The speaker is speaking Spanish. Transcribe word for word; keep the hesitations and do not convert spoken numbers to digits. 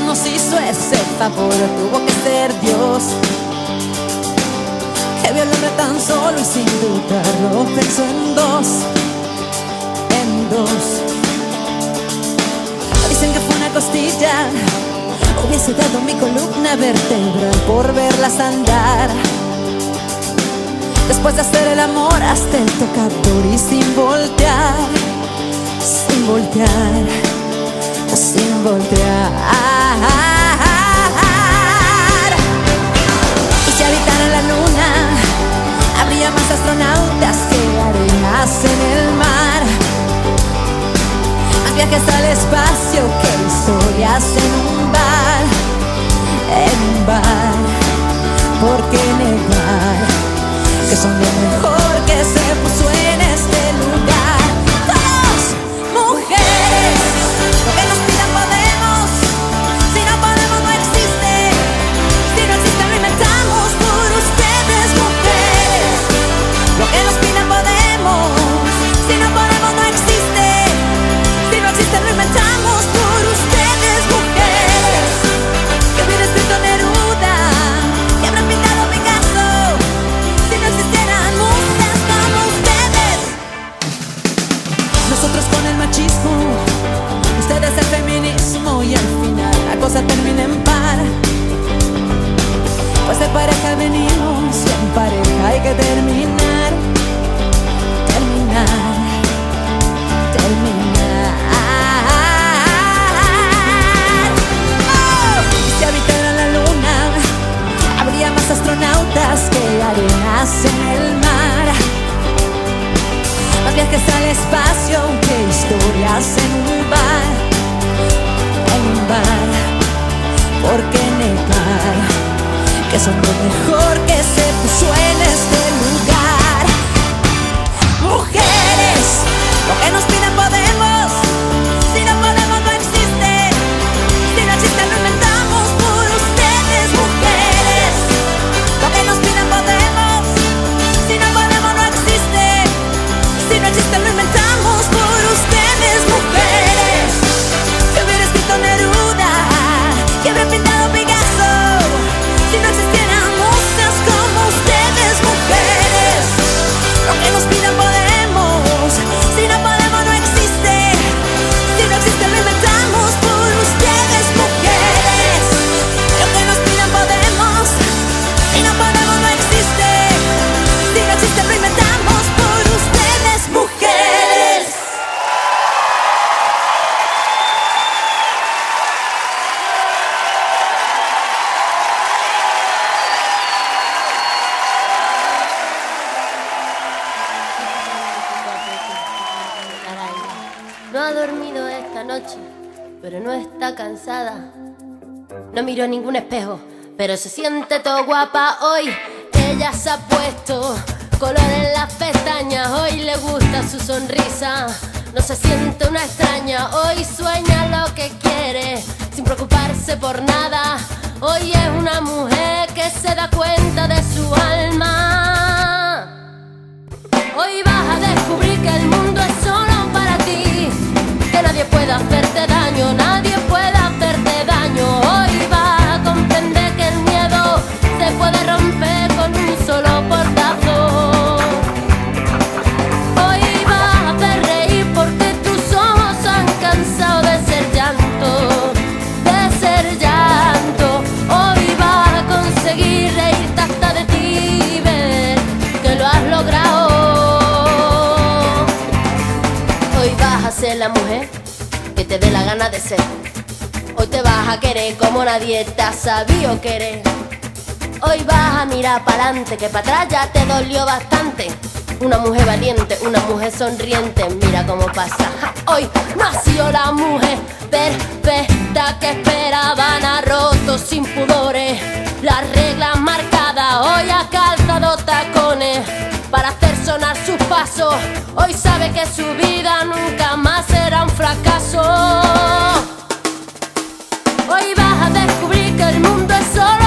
quien nos hizo ese favor tuvo que ser Dios, que vio al hombre tan solo y sin dudarlo pensó en dos, en dos. Dicen que fue una costilla, hubiese dado mi columna vertebral por verlas andar. Después de hacer el amor hasta el tocador y sin voltear, sin voltear, sin voltear. Y si habitara la luna, habría más astronautas que arenas en el mar, más viajes al espacio que historias en un bar, en un bar. ¿Por qué negar que son lo mejor que se puso en este lugar? Todos, mujeres, lo que nos pidan podemos. Si no podemos no existe, si no existe lo inventamos por ustedes, mujeres. Lo que nos pidan podemos. Si no podemos no existe, si no existe lo inventamos por ustedes, mujeres. Que hubiera escrito Neruda, que habrán pintado Picasso, si no existieran musas como ustedes. Nosotros con el machismo, ustedes el feminismo, y al final la cosa termina en par. Pues de pareja venimos y en pareja hay que terminar, terminar, terminar. Oh, y si habitara la luna, habría más astronautas que arenas en el mar, más viajes al espacio que historias en un bar, en un bar. ¿Por qué negar que son lo mejor que se puso en este lugar? Mujeres, lo que nos piden podemos. Si no podemos no existe, si no existe lo inventamos por ustedes, mujeres. Lo que nos piden podemos. Si no podemos no existe, si no existe lo inventamos por ustedes, mujeres. Que hubiera escrito Neruda, que habrá pintado Picasso, si no existieran musas como ustedes, mujeres. Lo que nos pidan podemos. Si no podemos no existe, si no existe lo inventamos por ustedes, mujeres. Lo que nos pidan podemos. Si no podemos no existe, si no existe lo inventamos por ustedes, mujeres. No ha dormido esta noche, pero no está cansada. No miró ningún espejo, pero se siente todo guapa hoy. Ella se ha puesto color en las pestañas, hoy le gusta su sonrisa. No se siente una extraña, hoy sueña lo que quiere, sin preocuparse por nada. Hoy es una mujer que se da cuenta de su alma. Hoy vas a descubrir que el mundo es solo para ti, que nadie puede hacerte daño, nadie puede hacerte daño. Hoy vas a comprender que el miedo se puede romper con un solo portazo. Hoy vas a hacer reír porque tus ojos han cansado de ser llanto, de ser llanto. Hoy vas a conseguir reírte hasta de ti y ver que lo has logrado. Hoy vas a ser la mujer que te dé la gana de ser. Hoy te vas a querer como nadie te ha sabido querer. Hoy vas a mirar para adelante, que para atrás ya te dolió bastante. Una mujer valiente, una mujer sonriente, mira cómo pasa. Hoy nació la mujer perfecta que esperaban, ha roto sin pudores las reglas marcadas. Hoy ha calzado tacones para hacer sonar sus pasos. Hoy sabe que su vida nunca más será un fracaso. Hoy vas a descubrir que el mundo es solo